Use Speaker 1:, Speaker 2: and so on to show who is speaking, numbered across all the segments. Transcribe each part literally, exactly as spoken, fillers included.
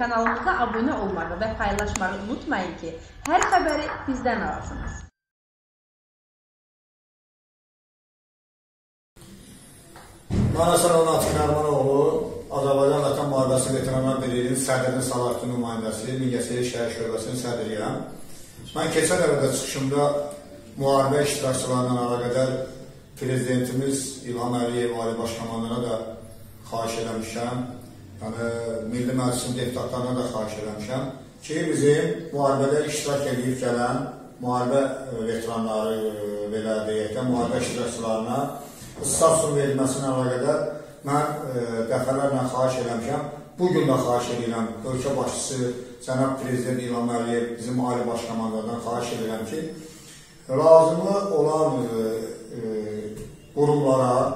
Speaker 1: kanalımıza abunə olmağı və paylaşmağı unutmayın ki, hər xəbəri bizdən alasınız.
Speaker 2: Mən Həsən Natiq Nərimanoğlu, Azərbaycan Vətən Müharibəsi Veteranlar Birliyinin sədrinin Salahattin nümayəndəsi, Mingəçevir şəhər şöbəsinin sədriyəm. Mən keçən əvvəldə çıxışımda müharibə iştirakçılarından əlaqədar Prezidentimiz İlham Əliyev Ali Başkomandanına da xahiş eləmişəm, yəni Milli Məclisin deputatlarına da xahiş eləmişəm ki, bizim müharibədə iştirak edib gələn müharibə veteranları, belə deyək də, müharibə iştirakçılarına statusun verilməsinə əlaqədar mən e, dəfələrlə xahiş eləmişəm. Bugün də xahiş edirəm, ölkə başçısı Cənab Prezident İlham Əliyev bizim Ali Başkomandandan xahiş edirəm ki, lazımı olan e, e, qurumlara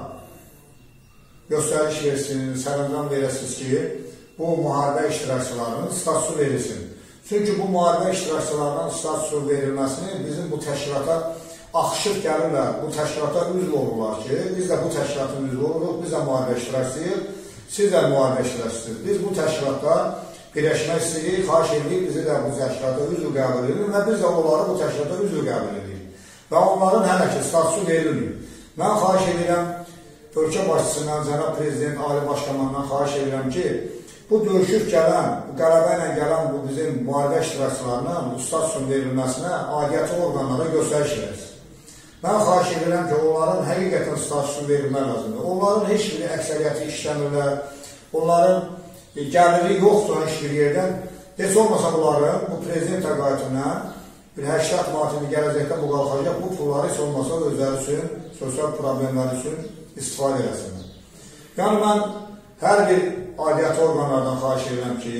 Speaker 2: göstəriş versin, sərəncam verəsiniz ki, bu müharibə iştirakçılarının statusu verilsin. Çünki bu müharibə iştirakçılarının statusu verilməsini bizim bu təşkilata axışıb gəlirlər, bu təşkilata üzv olurlar ki, biz də bu təşkilatın üzv oluruq, biz də müharibə iştirakçıyıq, siz də müharibə iştirakçısınız. Biz bu təşkilatda birləşmək istəyirik, xahiş edirik, bizi də bu təşkilata üzv qəbul edirik və biz də onları bu təşkilata üzv qəbul edirik. Və onların hələ ki, statusu verilmir. Mən xahiş edirəm, ölkə başçısından, Cənab Prezident, Ali Başkomandan xahiş edirəm ki, bu döyüşüb gələn, bu qələbə ilə gələn bu bizim müharibə iştirakçılarına bu statusun verilməsinə aidiyyəti orqanlara göstəriş versin. Mən xahiş edirəm ki, onların həqiqətən statusunu verilmək lazımdır. Onların heç biri əksəriyyəti işləmirlər, onların gəliri yoxdur heç bir yerdən. Heç olmasa bunların bu prezident təqaüdündən bir səksən manatını gələcəkdə bu qalxacaq, bu pulları heç olmasa özləri üçün, sosial problemləri üçün istifadə eləsinlər. Yəni mən hər bir aidiyyəti orqanlardan xahiş edirəm ki,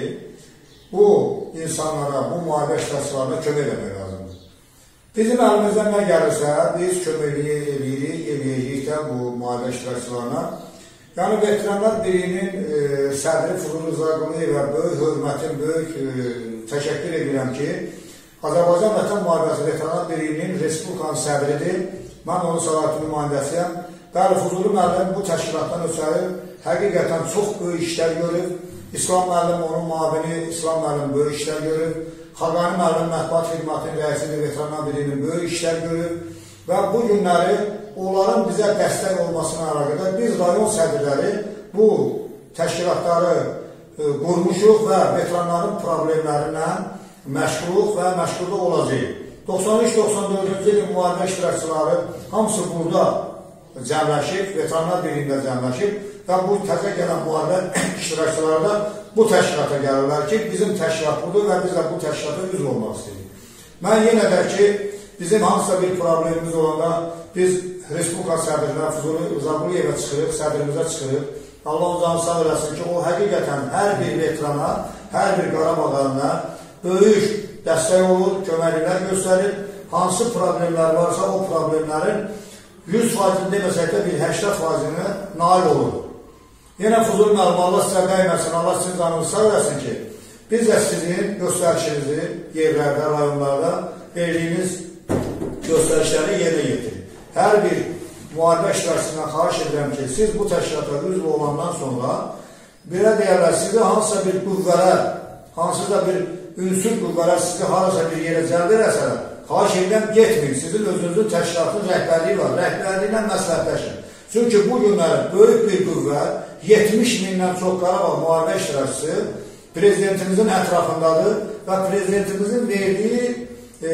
Speaker 2: bu insanlara, bu müharibə iştirakçılarına kömək eləmək lazımdır. Bizim əlimizdən nə gəlirsə, biz köməkliyi eləyirik, eləyəcəyik də bu müharibə iştirakçılarına. Yəni, Veteranlar Birliyinin e, sədri Fuzuli Zaquliyevə böyük hörmətim, böyük e, təşəkkür edirəm ki, Azərbaycan Vətən Müharibəsi Veteranlar Birliyinin Respublikanın sədridir. Mən onun Salahattin nümayəndəsiyəm. Bəli, Fuzuli müəllim bu təşkilatdan ötəri həqiqətən çox böyük işlər görüb. İslam müəllim, onun müavini İslam müəllim böyük işlər görüb. Xaqani müəllim Mətbuat Xidmətinin rəisidir, Veteranlar Birliyinin böyük işlər görüb. Və bu günləri onların bizə dəstək olmasına əlaqədar biz rayon sədrləri bu təşkilatları e, qurmuşuq və veteranların problemlərindən məşğuluq və məşğulda olacaq. doxsan üç doxsan dördüncü ilin müharibə iştirakçıları hamısı burada cəmləşib, Veteranlar Birliyində cəmləşib və bu təzə gələn müharibə iştirakçıları da bu təşkilata gəlirlər ki, bizim təşkilat budur və biz də bu təşkilata üzv olmaq istəyirik. Mən yenə də ki, bizim hansısa bir problemimiz olanda biz Respublika sədrinə Fuzuli Zaquliyevə çıxırıq, sədrimizə çıxırıq. Allah ondan sağ eləsin ki, o həqiqətən hər bir veterana, hər bir Qarabağlarına böyük dəstək olur, köməkliklər göstərir. Hansı problemlər varsa o problemlərin yüz faizini deməsək də bir səksən faizini nail olur. Yenə Fuzuli müəllim, Allah sizə dəyməsin, Allah sizin canınızı sağ eləsin ki, biz də sizin göstərişinizi yerlərdə, rayonlarda verdiyiniz göstərişləri yerinə yetirin. Hər bir müharibə iştirakçısından xahiş edirəm ki, siz bu təşkilata üzv olandan sonra belə deyərlər, sizi hansısa bir qüvvələr, hansısa bir ünsür qüvvələr sizi harasa bir yerə cəlb edəsələr, xahiş edirəm, getməyin. Sizin özünüzün təşkilatın rəhbərliyi var, rəhbərliylə məsləhətləşin. Çünki bu günləri böyük bir qüvvə, yetmiş mindən çox Qarabağ müharibə iştirakçısı prezidentimizin ətrafındadır və prezidentimizin verdiyi e,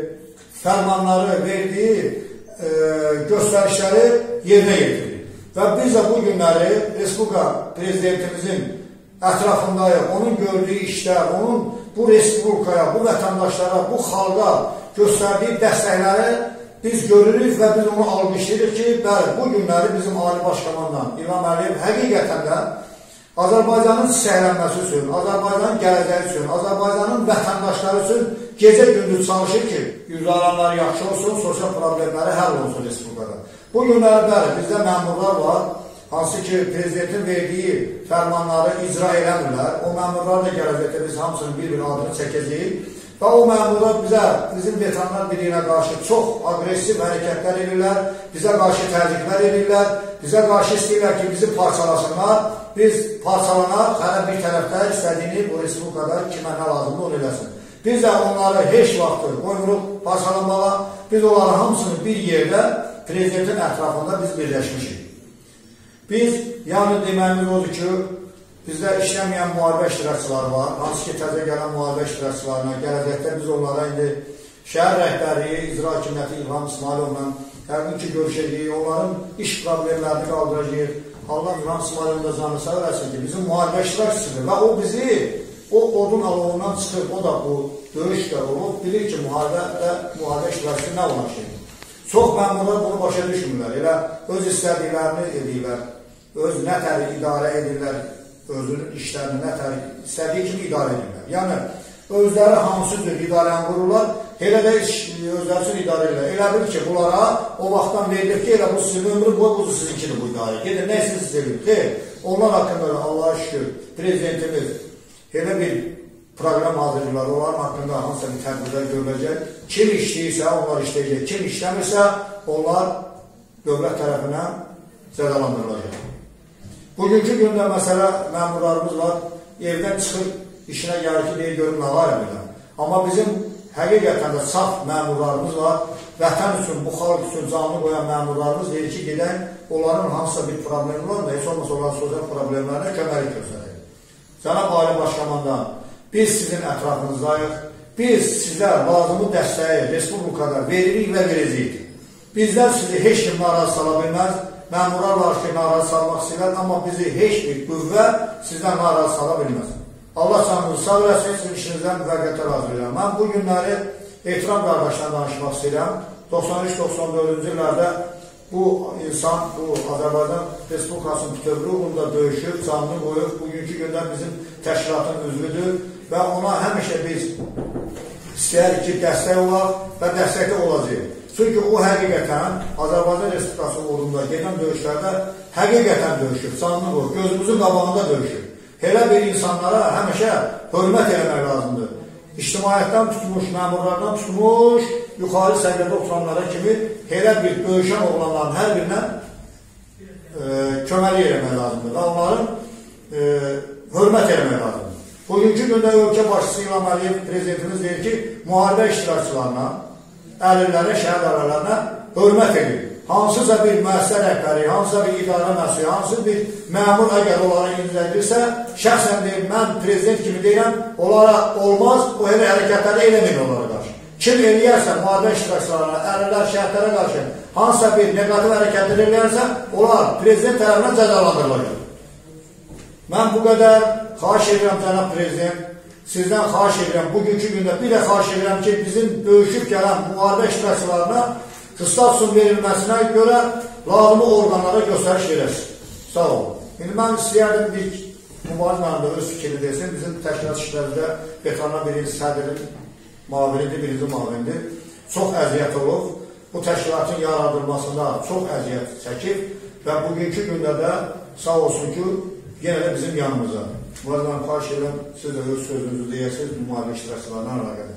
Speaker 2: fərmanları, verdiyi e, göstərişləri yerinə yetirir. Və biz də bu günləri Respublika prezidentimizin ətrafındayıq, onun gördüyü işlər, onun bu Respublikaya, bu vətəndaşlara, bu xalqa göstərdiyi dəstəkləri biz görürük və biz onu alqışlayırıq ki, bəli, bu günləri bizim Ali Başkomandan İlham Əliyev həqiqətən də Azərbaycanın çiçəklənməsi üçün, Azərbaycanın gələcəyi üçün, Azərbaycanın vətəndaşları üçün gecə-gündüz çalışır ki, güzəranları yaxşı olsun, sosial problemləri həll olsun Respublikada. Bu günləri bəli, bizdə məmurlar var, hansı ki, prezidentin verdiyi fərmanları icra eləmirlər. O məmurlar da gələcəkdə biz hamısının bir-bir adını çəkəcəyik Və o məmurlar bizə, bizim veteranlar birliyinə qarşı çox agresiv hərəkətlər edirlər, bizə qarşı təzyiqlər edirlər, bizə qarşı istəyirlər ki, bizi parçalasınlar, biz parçalanaq, hələ bir tərəfdə istədiyini bu respublikada kimə nə lazımdır, onu eləsin. Biz də onları heç vaxtı qoymuruq parçalanmağa, biz onları hamısını bir yerdə prezidentin ətrafında biz birləşmişik. Biz, yəni deməyimiz odur ki, bizdə işləməyən müharibə iştirakçıları var, hansı ki, təzə gələn müharibə iştirakçılarına, gələcəkdə biz onlara indi şəhər rəhbərliyi, icra hakimiyyəti İlham İsmailovla həmin ki, görüşəcəyik, onların iş problemlərini qaldıracaq. Allah İlham İsmailovun da canı sağ eləsin ki, bizim müharibə iştirakçısıdır və o bizi o odun alovundan çıxır, o da bu döyüşdə olub, bilir ki, müharibədə müharibə iştirakçısı nə olan şeydir. Çox məmurlar bunu başa düşmürlər, elə öz istədiklərini edirlər, öz nətəri idarə edirlər, özünün işlərini nətəri istədiyi kimi idarə edirlər. Yəni, özləri hansı cür idarəni qururlar, elə də özləri üçün idarə edirlər. Elə bilir ki, bunlara o vaxtdan verilir ki, elə bu sizin ömrü boy, bu sizinkini bu idarə. Gedin, nə siz edir? Xeyr, onlar haqqında da Allah'a şükür, prezidentimiz elə bir proqram hazırlayırlar, onların haqqında hansısa bir tədbirlər görüləcək. Kim işləyirsə, onlar işləyəcək. Kim işləmirsə, onlar dövlət tərəfindən cəzalandırılacaq. Bugünkü gündə məsələ məmurlarımız var, evdən çıxır, işinə gəlir ki, deyir, görüm nə var edirlər. Amma bizim həqiqətən də saf məmurlarımız var, vətən üçün, bu xalq üçün canını qoyan məmurlarımız deyir ki, gedək, onların hansısa bir problemi var da, heç olmasa onların sosial problemlərinə köməlik göstərir. Cənab Ali Başkomandan, biz sizin ətrafınızdayıq, biz sizə lazımı dəstəyi Respublikada veririk və verəcəyik. Bizdən sizi heç kim narazı sala bilməz, məmurlar var ki, narazı salmaq istəyirlər, amma bizi heç bir qüvvə sizdən narazı sala bilməz. Allah canınızı sağ eləsin, sizin işinizdən müvəqqətə razı edirəm. Mən bu günləri Ehtiram qardaşla danışmaq istəyirəm. doxsan üç doxsan dördüncü illərdə bu insan, bu Azərbaycan Respublikasının bütövlüyü uğrunda döyüşüb, canını qoyub, bugünkü gündə bizim təşkilatın üzvüdür və ona həmişə biz istəyərik ki, dəstək olaq və dəstəkdə olacaq. Çünki o həqiqətən Azərbaycan Respublikası uğrunda gedən döyüşlərdə həqiqətən döyüşüb, canını qoyub, gözümüzün qabağında döyüşüb. Elə bir insanlara həmişə hörmət eləmək lazımdır. İctimaiyyətdən tutmuş, məmurlardan tutmuş, yuxarı səviyyədə oturanlara kimi elə bir döyüşən oğlanların hər birinə e, köməli eləmək lazımdır və onların e, hörmət eləmək lazımdır. Bugünkü gündə ölkə başçısı İlham Əliyev prezidentimiz deyir ki, müharibə iştirakçılarına, əlillərə, şəhid aralarına hörmət edir. Hansısa bir müəssisə rəhbəri, hansısa bir idarə məsuliyyəti, hansısa bir məmur əgər onlara incədirsə, şəxsən deyir, mən prezident kimi deyirəm, onlara olmaz, o elə hərəkətləri eləməyin onlara qarşı. Kim eləyərsə, müharibə iştirakçılarına, əlillər, şəhidlərə qarşı hansısa bir negativ hərəkətlər eləyərsə, onlar prezident tərəfindən cəzalandırılacaq. Mən bu qədər xahiş edirəm, cənab prezident, sizdən xahiş edirəm, bugünkü gündə bir də xahiş edirəm ki, bizim döyüşüb gələn müharibə iştirakçılarına statusun verilməsinə görə lazımı orqanlara göstəriş verəsiz. Sağ olun. İndi mən istəyərdim bir mübariz mənimdə öz fikrini desin. Bizim təşkilat işlərində veteranlar birinci sədrin mavinidir, birinci mavindir. Çox əziyyət olub. Bu təşkilatın yaradılmasında çox əziyyət çəkib və bugünkü gündə də sağ olsun ki, yenə də bizim yanımıza. Bu arada mən xahiş edirəm, siz də öz sözünüzü deyəsiniz, müharibə iştirakçılarına əlaqədir.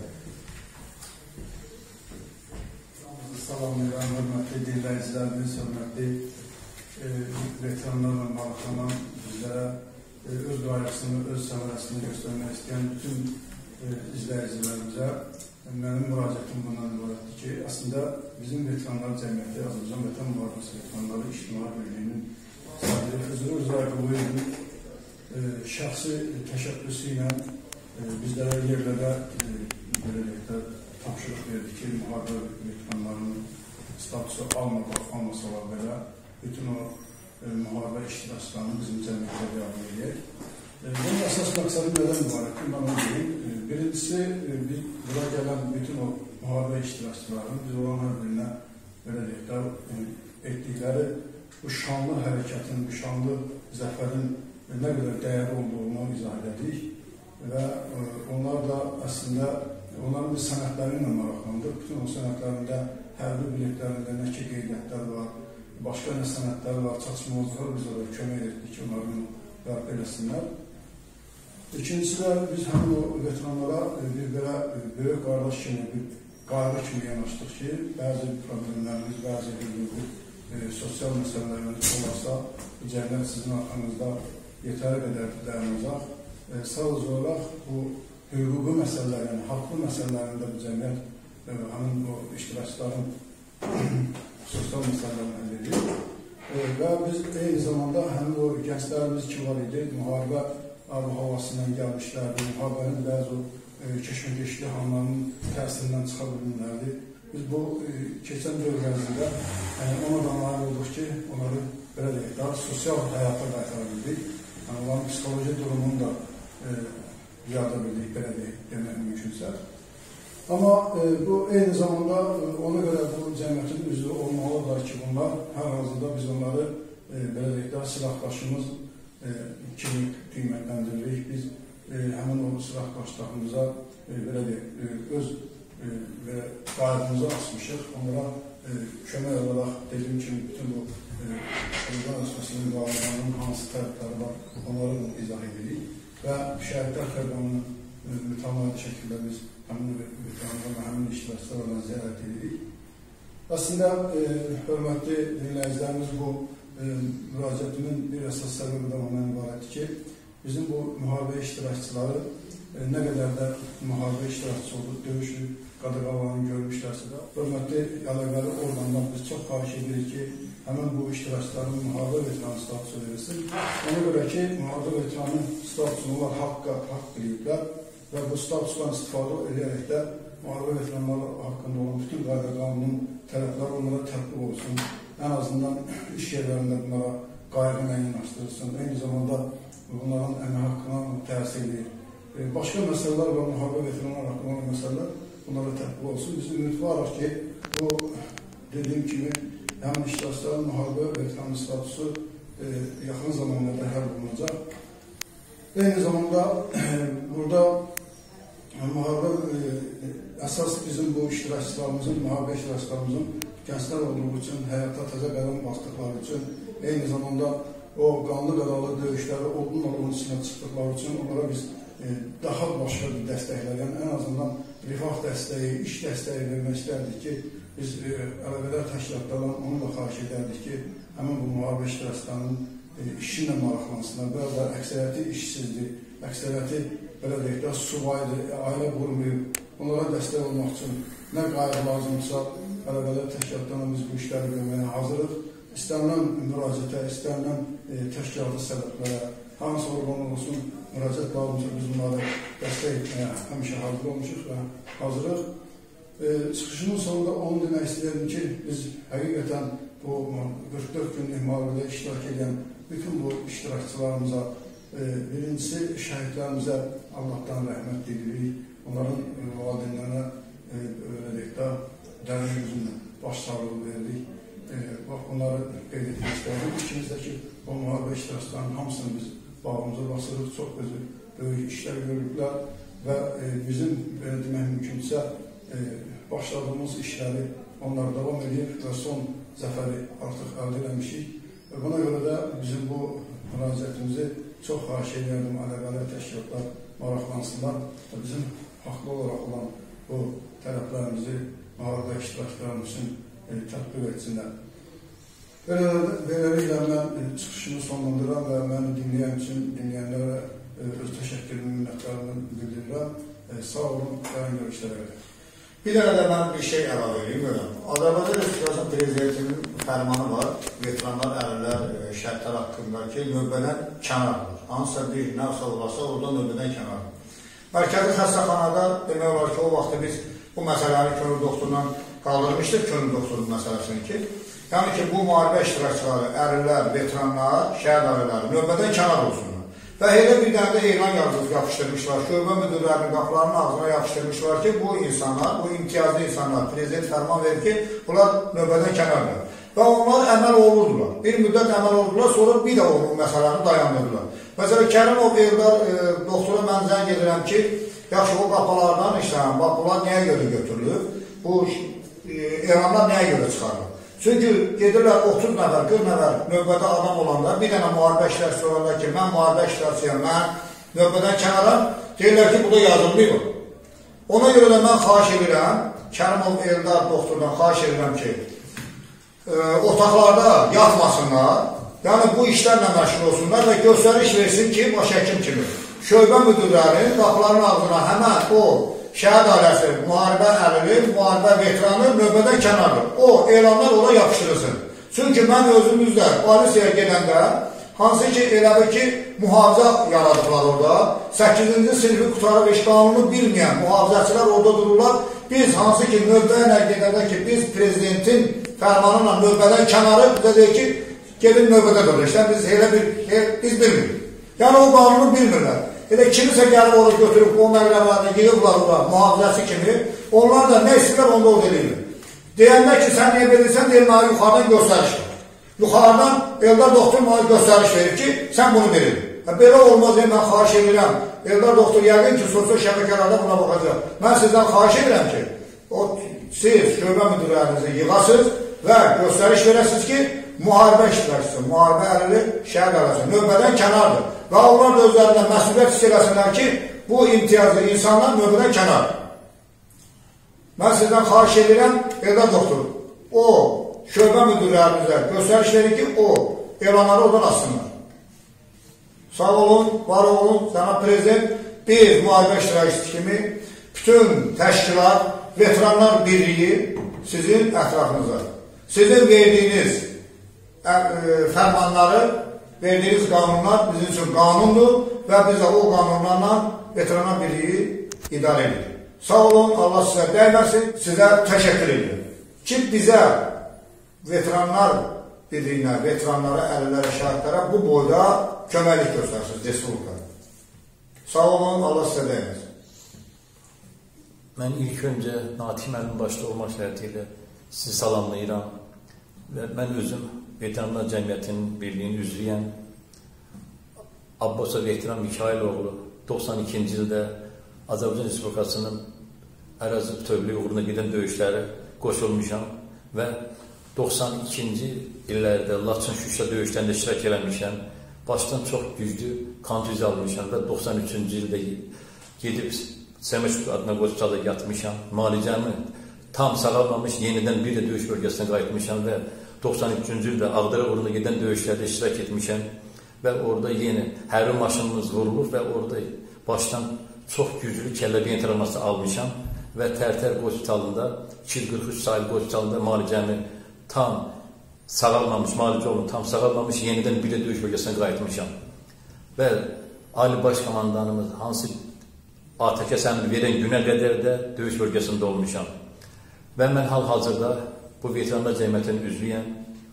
Speaker 3: Salamlayıram, hörmətli dinləyicilərimiz, hörmətli e, veteranlarla maraqlanan bizlərə e, öz qayğısını, öz səmərəsini göstərmək istəyən bütün e, izləyicilərimizə e, mənim müraciətim bundan ibarətdir ki, əslində bizim veteranlar cəmiyyəti, Azərbaycan Vətən Müharibəsi Veteranları İctimai Birliyinin sədri Füzuli Rzayevoğlu'nun e, şəxsi təşəbbüsü ilə e, bizlərə yerlərdə e, belə deyək də tapşırıq verdi ki, müharibə veteranlarının statusu almadan, almasalar belə bütün o e, müharibə iştirakçılarını bizim cəmiyyətə qəbul edək. E, bunun əsas məqsədi nədən mübarəkdir, mən onu deyim. E, birincisi, e, biz bura gələn bütün o müharibə iştirakçılarının biz olan hər birinə belə deyək də e, etdikləri bu şanlı hərəkətin, bu şanlı zəfərin e, nə qədər dəyərli olduğunu izah edik və e, onlar da əslində onların bir sənətləri ilə maraqlandır. Bütün o sənətlərində, hərbi biletlərində nə ki qeydiyyətlər var, başqa nə sənətlər var, çatışmazlıqlar biz orada kömək etdik ki, onların bərpa eləsinlər. İkincisi də biz həmin o veteranlara bir belə böyük qardaş kimi, bir qayğı kimi yanaşdıq ki, bəzi problemlərimiz, bəzi hüquqi, e, sosial məsələlərimiz olarsa, cəmiyyət sizin arxanızda yetəri qədər dayanacaq. E, sadəcə olaraq bu hüquqi məsələlər, yəni haqlı məsələlərində bu cəmiyyət e, həmin o iştirakçıların sosial məsələlərini həll edir. E, və biz eyni zamanda həmin o gənclərimiz ki var idi, müharibə havasından gəlmişlərdi, müharibənin bəzi o keşməkeşli hanlarının təsirindən çıxa bilmirlərdi. Biz bu e, keçən dövr ərzində yəni, ona da nail olduq ki, onları belə deyək, daha sosial həyata qaytara bildik. Yəni, onların psixoloji durumunu da e, yarada bildik, belə deyək, demək mümkünsə. Amma e, bu eyni zamanda e, ona görə bu cəmiyyətin üzvü olmalıdır ki, bunlar hər halında biz onları e, belə deyək, daha silahdaşımız e, kimi qiymətləndiririk. Biz E, həmin o silahdaşlarımıza e, belə deyək, e, öz e, və qayğımızı asmışıq. Onlara e, kömək olaraq dediyim kimi bütün bu Qurban Özbəsinin müqavilələrinin hansı tərəfləri var, onları izah edirik və şəhidlər xərbanını e, mütəmadi şəkildə biz həmin veteranlarla, həmin iştirakçılarla ziyarət edirik. Əslində, e, hörmətli dinləyicilərimiz, bu e, müraciətimin bir əsas səbəbi də ondan ibarətdir ki, bizim bu müharibə iştirakçıları e, nə qədər də müharibə iştirakçısı oldu, döyüşü, qadağalarını görmüşlərsə də, hörmətli əlaqəli orqandan biz çox xahiş edirik ki, həmin bu iştirakçıların müharibə veteranı statusu verilsin. Ona görə ki, müharibə veteranı statusunu onlar haqqa, haqq bilirlər və bu statusdan istifadə edərək də müharibə veteranları haqqında olan bütün qayda qanunun tələbləri onlara tətbiq olsun. Ən azından iş yerlərində bunlara qayğı müəyyənləşdirilsin. Eyni zamanda bunların əmək haqqına təsir edir. E, başqa məsələlər var, müharibə veteranlar haqqında olan məsələlər bunlara tətbiq olsun. Biz ümidvarıq ki, bu dediyim kimi həmin iştirakçıların müharibə veteranı statusu e, yaxın zamanlarda həll olunacaq. Eyni zamanda e, burada müharibə e, əsas bizim bu iştirakçılarımızın, müharibə iştirakçılarımızın gənclər olduğu üçün, həyata təzə qədəm basdıqları üçün, eyni zamanda o qanlı qadalı döyüşləri odun alının içine çıxdıqları üçün onlara biz e, daha başqa bir dəstəklər, yəni ən azından rifah dəstəyi, iş dəstəyi vermək istərdik ki, biz e, əlaqədar təşkilatlardan onu da xahiş edərdik ki, həmin bu müharibə iştirakçılarının e, işi ilə maraqlansınlar. Bəzi əksəriyyəti işsizdir, əksəriyyəti belə deyək də subaydır, ailə qurmayıb, onlara dəstək olmaq üçün nə qayğı lazımdırsa, əlaqədar təşkilatlarla biz bu işləri görməyə hazırıq. İstənilən müraciətə, istənilən e, təşkilatı səbəblərə, hansı orqan olsun, müraciət lazımsa biz bunları dəstək etməyə həmişə hazır olmuşuq və hazırıq. E, çıxışının sonunda onu demək istəyirəm ki, biz həqiqətən bu qırx dörd günlük müharibədə iştirak edən bütün bu iştirakçılarımıza, e, birincisi şəhidlərimizə Allahdan rəhmət dilirik, onların e, valideynlərinə e, öyle deyək də dərin yüzündə baş sağlığı veririk. E, bax, bunları qeyd etmək istəyirəm. İkimizdəki o müharibə iştirakçılarının hamısını biz bağımıza basırıq, çox gözü böyük işlər görürlər və e, bizim, belə demək mümkünsə, e, başladığımız işləri onlar davam edir və son zəfəri artıq əldə eləmişik. Və buna görə də bizim bu müraciətimizi çox xahiş edirəm, əlaqəli təşkilatlar maraqlansınlar və bizim haqlı olaraq olan bu tələblərimizi müharibə iştirakçılarımızın tətbiq etsinlər. Beləliklə mən çıxışımı sonlandıram və məni dinləyən üçün dinləyənlərə öz təşəkkürümü, minnətlərimi bildirirəm. Sağ olun, yarın görüşlərə qədər.
Speaker 2: Bir dənə də mən bir şey əlavə edeyim. Azərbaycan Respublikasının Prezidentinin fərmanı var, veteranlar, ərlər, şəhidlər haqqında ki, növbədən kənardır. Hansısa bir nəvsə olasa, orada növbədən kənardır. Mərkəzi xəstəxanada demək olar ki, o vaxtı biz bu məsələni könül doktorundan qaldırmışdır, könül doktorun məsələsini ki, yəni ki, bu müharibə iştirakçıları, ərlər, veteranlar, şəhid ailələri növbədən kənar olsunlar. Və elə bir dənə də elan yazıb yapışdırmışlar, şöbə müdürlərinin qapılarının ağzına yapışdırmışlar ki, bu insanlar, bu imtiyazlı insanlar, prezident fərman verir ki, bunlar növbədən kənardır. Və onlar əməl olurdular. Bir müddət əməl olurdular, sonra bir də o məsələni dayandırdılar. Məsələn, Kərimov Eldar e, doktora mən zəng edirəm ki, yaxşı, o qapalardan işləyəm, bax, bunlar nəyə görə götürülür? Bu eranlar nəyə görə çıxarılır? Çünki gedirlər otuz nəfər, qırx nəfər növbədə adam olanlar, bir dənə müharibə iştirakçısı olanda ki, mən müharibə iştirakçıyam, mən növbədən kənara deyirlər ki, bu da yazılmıyor. Ona görə də mən xahiş edirəm, Kərimov Eldar doktordan xahiş edirəm ki, e, otaqlarda yatmasınlar, yəni bu işlərlə məşğul olsunlar və göstəriş versin ki, baş həkim kimi şöbə müdürlərinin qapıların ağzına həmən o şəhid ailəsi, müharibə əlili, müharibə veteranı növbədən kənardır. O elanlar ona yapışdırılsın. Çünki mən özümüzdə polisiyaya gedəndə, hansı ki, elə bir ki, mühafizə yaradıqlar orada, səkkizinci sinfi qutarıq iş qanunu bilməyən mühafizəçilər orada dururlar. Biz hansı ki, növbəyə nə gedəndə ki, biz prezidentin fərmanıyla növbədən kənarı bizə deyir ki, gedin növbədə durur. İşte biz elə bir, biz bilmirik. Yəni o qanunu bilmirlər. Elə kimisə gəlib orada götürüb, o məqləmlərini yığıblar orada, mühafizəsi kimi, onlar da nə istəyirlər, onda o deyirlər. Deyəndə ki, sən niyə verirsən, deyir, mənə yuxarıdan göstəriş verir. Yuxarıdan Eldar doktor mənə göstəriş verir ki, sən bunu verir. Belə olmaz, deyə mən xahiş edirəm. Eldar doktor yəqin ki, sosial şəbəkələrdə buna baxacaq. Mən sizdən xahiş edirəm ki, o, siz şöbə müdürlərinizi yığasınız və göstəriş verəsiniz ki, müharibə iştirakçısı, müharibə əlili şəhid arası, növbədən kənardır. Və onlar da özlərindən məsuliyyət hiss eləsinlər ki, bu imtiyazlı insanlar növbədən kənardır. Mən sizdən xahiş edirəm, Eldar doktor, o şöbə müdürlərimizə göstəriş verir ki, o elanları oradan açsınlar. Sağ olun, var olun, sana prezident, biz müharibə iştirakçısı kimi bütün təşkilat, veteranlar birliyi sizin ətrafınıza. Sizin verdiyiniz ə, ə, fərmanları, verdiyiniz qanunlar bizim üçün qanundur və biz də o qanunlarla veteranlar birliyi idarə edir. Sağ olun, Allah sizə dəyməsin, sizə təşəkkür edir. Ki, bizə veteranlar birliyinə, veteranlara, əlillərə, şəhidlərə bu boyda köməklik göstərsiniz Respublikada. Sağ olun, Allah sizə dəyməsin.
Speaker 4: Mən ilk öncə Natiq müəllim başda olmaq şərtilə sizi salamlayıram və mən özüm Veteranlar Cəmiyyətinin birliyinin üzvüyəm. Abbasov Veteran Mikailoğlu doxsan ikinci ildə Azərbaycan Respublikasının ərazi bütövlüyü uğruna gedən döyüşləri qoşulmuşam və doxsan ikinci illərdə Laçın Şuşa döyüşlərində iştirak eləmişəm. Başdan çox güclü kontüziya almışam və doxsan üçüncü ildə gedib Səməşq adına qoşulada yatmışam. Müalicəmi tam sağalmamış, yenidən bir də döyüş bölgəsinə qayıtmışam və doxsan üçüncü ildə Ağdərə uğruna gedən döyüşlərdə iştirak etmişəm və orada yeni hərbi maşınımız vurulub və orada başdan çox güclü kəllə-beyin travması almışam və Tərtər hospitalında, iki yüz qırx üç saylı hospitalında müalicəmi tam sağalmamış, müalicə olun, tam sağalmamış, yenidən bir də döyüş bölgəsinə qayıtmışam. Və Ali Baş Komandanımız hansı atəşkəs əmri verən günə qədər də döyüş bölgəsində olmuşam. Və mən hal-hazırda bu Veteranlar Cəmiyyətinin üzvüyəm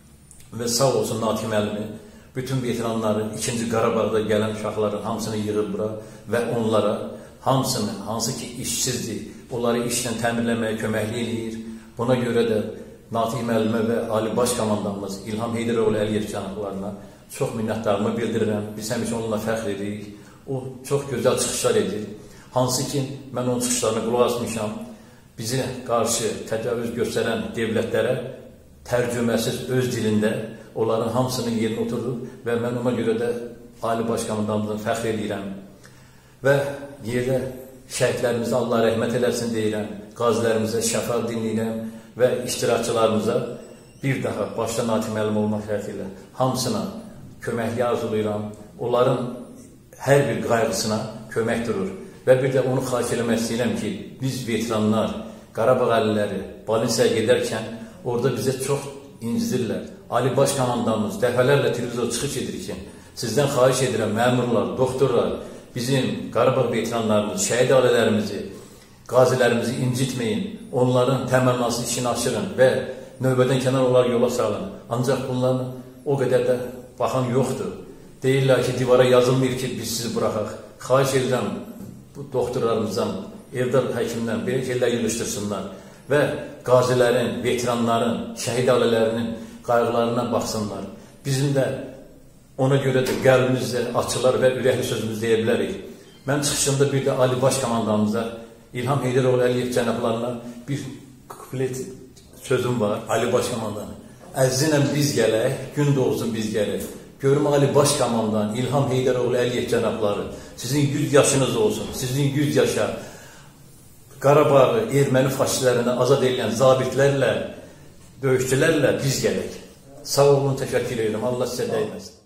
Speaker 4: və sağ olsun Natiq müəllimi bütün veteranların ikinci Qarabağda gələn uşaqların hamısını yığır bura və onlara hamısını, hansı ki işsizdir, onları işlə təmirləməyə köməklik eləyir. Buna görə də Natiq müəllimə və Ali Baş Komandanımız İlham Heydəroğlu Əliyev cənablarına çox minnətdarımı bildirirəm. Biz həmişə onunla fəxr edirik. O çox gözəl çıxışlar edir. Hansı ki, mən onun çıxışlarına qulaq asmışam. Bizi qarşı təcavüz göstərən devlətlərə tərcüməsiz öz dilində onların hamısının yerinə oturur və mən ona görə də Ali Baş Komandanımızdan fəxr edirəm. Və yerdə şəhidlərimizə Allah rəhmət eləsin deyirəm, qazilərimizə şəfa dinləyirəm və iştirakçılarımıza bir daha başda Natiq müəllim olmaq şərtilə hamısına köməkli arzulayıram. Onların hər bir qayğısına kömək durur. Və bir də onu xahiş eləmək istəyirəm ki, biz veteranlar, Qarabağ əlilləri Balinsiyaya gedərkən orada bizə çox incidirlər. Ali Baş Komandanımız dəfələrlə televizor çıxış edir ki, sizdən xahiş edirəm, məmurlar, doktorlar, bizim Qarabağ veteranlarımız, şəhid ailələrimizi, qazilərimizi incitməyin, onların təmənnası işini aşırın və növbədən kənar olar yola salın. Ancaq bunların o qədər də baxan yoxdur. Deyirlər ki, divara yazılmır ki, biz sizi buraxaq. Xahiş edirəm, bu doktorlarımızdan, Eldar həkimdən belə şeylər yığışdırsınlar və qazilərin, veteranların, şəhid ailələrinin qayğılarına baxsınlar. Bizim də ona görə də qəlbimizdə açılar və ürəkli sözümüz deyə bilərik. Mən çıxışımda bir də Ali Baş Komandanımıza, İlham Heydəroğlu Əliyev cənablarına bir kuplet sözüm var. Ali Baş Komandanı, əzzinə biz gələk, gün doğsun biz gələk. Görüm Ali Başkomandan İlham Heydəroğlu Əliyev cənabları, sizin yüz yaşınız olsun, sizin yüz yaşa Qarabağı erməni faşistlərini azad edən zabitlərlə, döyüşçülərlə biz gələk. Sağ olun, təşəkkür edirəm. Allah sizə dəyməsin.